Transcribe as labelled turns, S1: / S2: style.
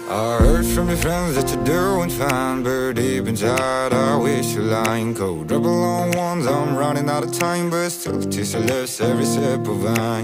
S1: I heard from your friends that you're doing fine, but deep inside I wish you're lying cold. Double on ones, I'm running out of time, but still taste your lips every sip of wine.